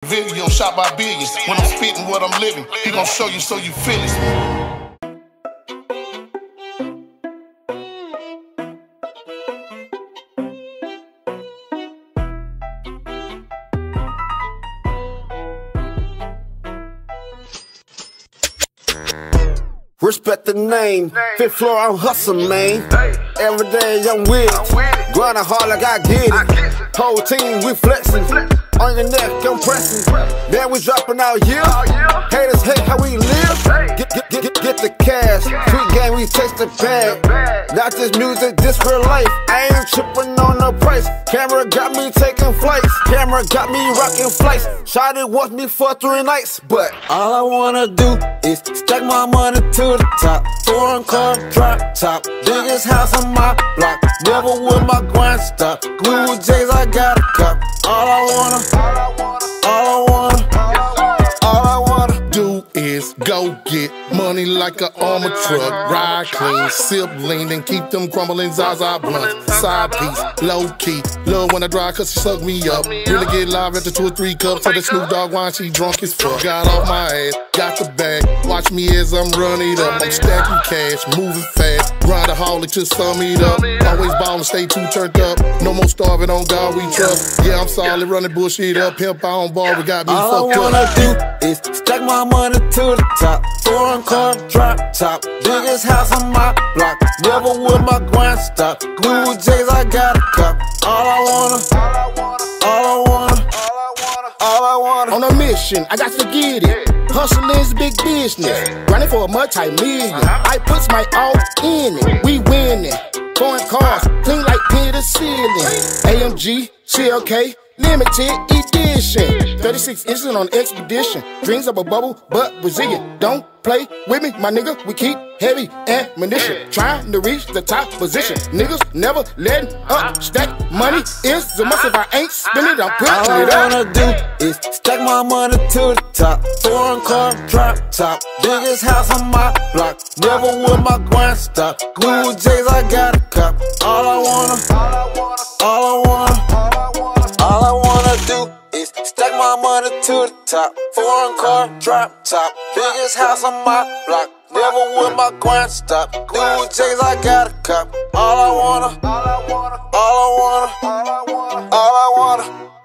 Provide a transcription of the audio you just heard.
video, you don't shot by billions. When I'm spitting what I'm living, he gon' show you so you feel it. Respect the name, fifth floor, I'm hustling, man. Every day I'm with it, grinding hard like I get it. Whole team, we flexing, on your neck, I'm pressing. Then we dropping out here, haters hate how we live. Get the cash, sweet game, we taste the bag. Not just music, this real life, I ain't tripping on the price. Camera got me taking flights, camera got me rocking flights. Shawty wants me for 3 nights, but all I wanna do is stack my money to the top. Foreign car, drop top, biggest house on my block. Never will my grind stop. Glue J's, I got a cup. All I wanna do is go get money like an armored truck. Ride clean, sip lean, and keep them crumbling Zaza blunts. Side piece, low key. Love when I drive cause she suck me up. Really get live after 2 or 3 cups. So the Snoop Dogg wine, she drunk as fuck. Got off my ass, got the bag. Watch me as I'm running up. I'm stacking cash, moving fast. Grindaholic to sum it up. Always ballin', stay too turned up. No more starving, on God we trust. Yeah, I'm solid, running bullshit up. Pimp on bar, we got me fucked up. All I wanna do is stack my money to the top. Foreign car, drop top, biggest house on my block. Never will my grind stop. Glue J's, I got a cup. All I wanna. On a mission, I got to get it. Hustling's big business. Running for a multi-million. I puts my all in it. We winning. Foreign cars, clean like paint the ceiling. AMG, CLK, limited edition. 36 inches on expedition. Dreams of a bubble, but Brazilian. Don't play with me, my nigga. We keep heavy ammunition. Trying to reach the top position. Niggas never letting up. Stack money is the must. If I ain't spending it, I'm putting it up. All I wanna do is stack my money to the top. Foreign car, drop top, biggest house on my block. Never will my grind stop. Glue J's, I got a cup. All I wanna do is stack my money to the top. Foreign car, drop top, biggest house on my block. Never will my grind stop. Glue J's, I got a cup. All I wanna.